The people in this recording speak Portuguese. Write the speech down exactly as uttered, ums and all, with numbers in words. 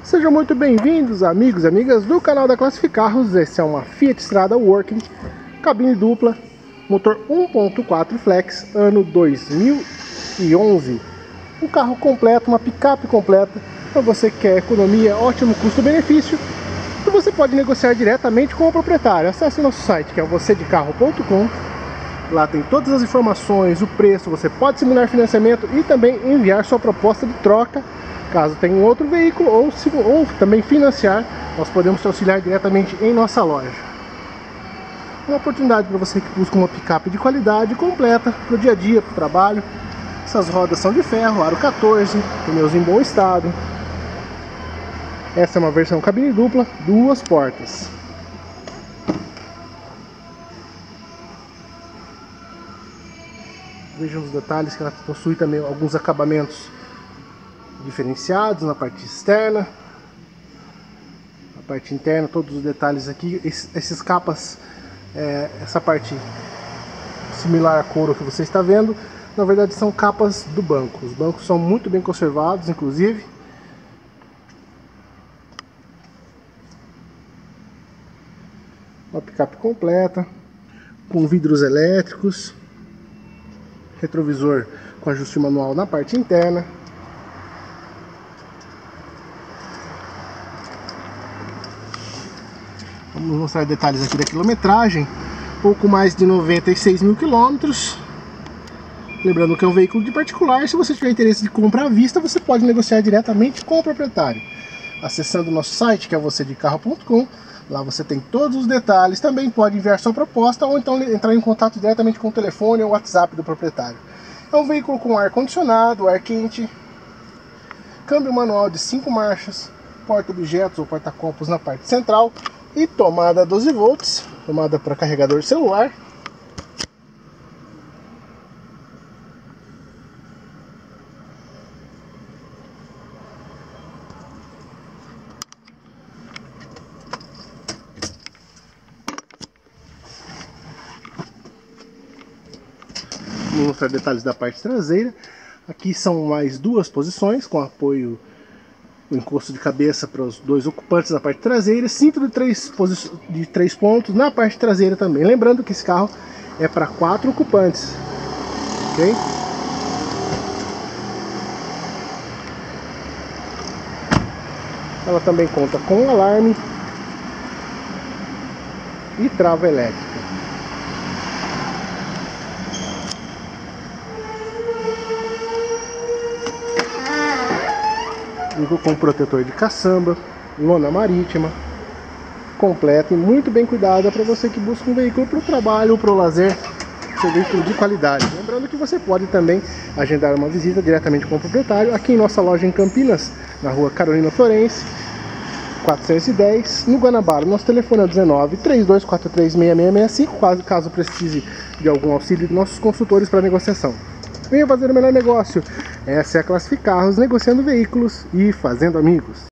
Sejam muito bem-vindos, amigos e amigas do canal da Classificarros. Esse é uma Fiat Strada Working, cabine dupla, motor um ponto quatro flex, ano dois mil e onze. Um carro completo, uma picape completa, para você que quer economia, ótimo custo-benefício, e você pode negociar diretamente com o proprietário. Acesse o nosso site, que é você de carro ponto com. Lá tem todas as informações, o preço, você pode simular financiamento e também enviar sua proposta de troca. Caso tenha um outro veículo ou, se, ou também financiar, nós podemos te auxiliar diretamente em nossa loja. Uma oportunidade para você que busca uma picape de qualidade completa para o dia a dia, para o trabalho. Essas rodas são de ferro, aro quatorze, pneus em bom estado. Essa é uma versão cabine dupla, duas portas. Vejam os detalhes que ela possui também alguns acabamentos diferenciados na parte externa, na parte interna, todos os detalhes aqui. Esses, esses capas, é, essa parte similar a couro que você está vendo, na verdade são capas do banco. Os bancos são muito bem conservados, inclusive. Uma picape completa, com vidros elétricos, retrovisor com ajuste manual na parte interna. Vamos mostrar detalhes aqui da quilometragem. Pouco mais de noventa e seis mil quilômetros. Lembrando que é um veículo de particular. Se você tiver interesse de compra à vista, você pode negociar diretamente com o proprietário, acessando o nosso site, que é você de carro ponto com. Lá você tem todos os detalhes. Também pode enviar sua proposta ou então entrar em contato diretamente com o telefone ou WhatsApp do proprietário. É um veículo com ar condicionado, ar quente, câmbio manual de cinco marchas, porta-objetos ou porta-copos na parte central e tomada doze volts, tomada para carregador de celular. Vou mostrar detalhes da parte traseira. Aqui são mais duas posições com apoio, o encosto de cabeça para os dois ocupantes na parte traseira, cinto de três, de três pontos na parte traseira também. Lembrando que esse carro é para quatro ocupantes, ok? Ela também conta com alarme e trava elétrica. Com protetor de caçamba, lona marítima, completa e muito bem cuidada para você que busca um veículo para o trabalho ou para o lazer, seu veículo de qualidade. Lembrando que você pode também agendar uma visita diretamente com o proprietário aqui em nossa loja em Campinas, na rua Carolina Florense, quatrocentos e dez, no Guanabara. Nosso telefone é dezenove, trinta e dois quarenta e três, sessenta e seis sessenta e cinco, caso, caso precise de algum auxílio de nossos consultores para negociação. Venha fazer o melhor negócio. Essa é a Classificarros, negociando veículos e fazendo amigos.